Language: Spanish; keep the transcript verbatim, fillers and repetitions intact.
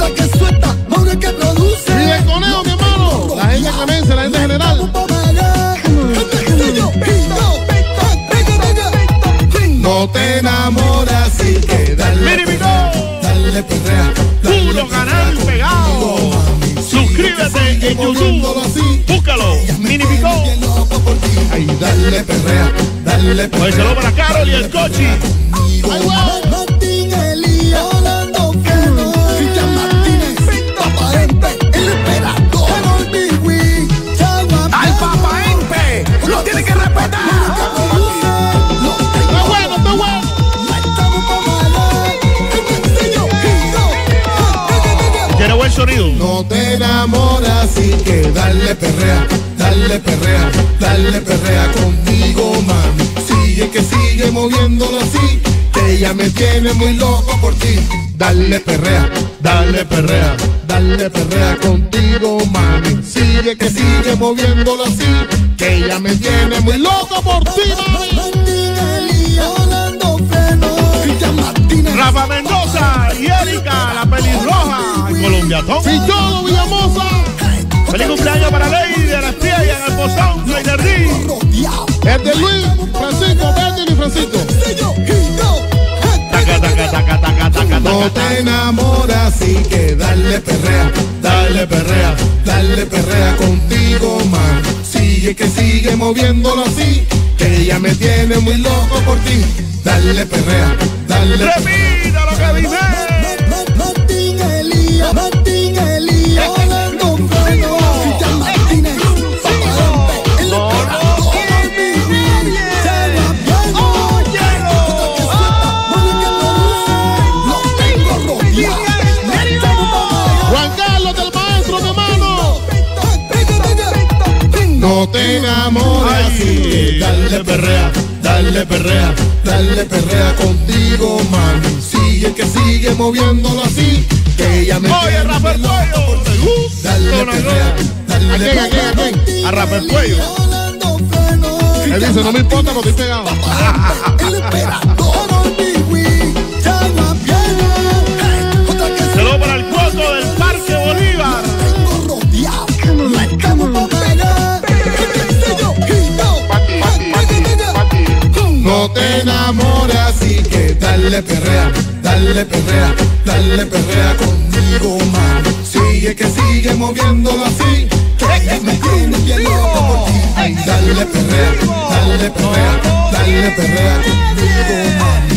que suelta, Maure que produce. Y el conejo, mi hermano. La gente clemense, la gente general. No te enamoras y que dale perrea, dale perrea, puro canal pegado. Suscríbete en YouTube, búscalo, Mini Picó. Ay, dale perrea, dale perrea. Pues saludo para Carol y el Cochi. Ay, wow. Martín Elías, Orlando Feno, Cristian Martínez, Papa Empe, el emperador, Harold Biwi, Chagua. ¡Al Papa Empe! ¡Lo tiene que respetar! Tiene buen sonido. No te enamoras y que dale perrea, dale perrea, dale perrea conmigo, mami. Sigue que sigue moviéndolo así, que ella me tiene muy loco por ti. Dale perrea, dale perrea, dale perrea contigo, mami. Sigue que sigue moviéndolo así, que ella me tiene muy loco por ti, mami. Rafa Mendoza y Erika, la pelirroja, colombiatón. Fillodo Villamosa. Feliz cumpleaños para Lady de la Estrella en el Pozón, Lady D. Es de Luis, Francisco, Bernie y Francisco. Taca, taca, taca, taca, taca, No te enamoras y que dale perrea, dale perrea, dale perrea contigo, man. Sigue que sigue moviéndolo así, que ella me tiene muy loco por ti. Dale perrea, dale perrea. Repita lo que dice. Martín Elías, Martín Elías, Orlando Feno, Cristian Martínez, Papa Empe, el emperador, Harold Biwi, Chagua. Juan Carlos del maestro, mi hermano. No te enamoras y que dale perrea, dale perrea, dale perrea contigo, mami. Sigue que sigue moviéndolo así, que ella me Oye, tiene Rafael muy loco Cuello, por ti. ¿te gusta? Dale perrea, dale ¿A quién, a quién, a quién? A Rafael Cuello. Él dice, no me importa, no estoy pegado. El emperador, Harold Biwi, Chagua. Saludos para el Cuoco del Parque Bolívar. Tengo rodeado, la estamos por pegar. No te enamoras y que dale perrea, dale perrea, dale perrea conmigo, mami. Sigue que sigue moviéndolo así, que ella me tiene bien loco por ti. Ay, dale perrea, dale perrea, dale perrea conmigo, mami.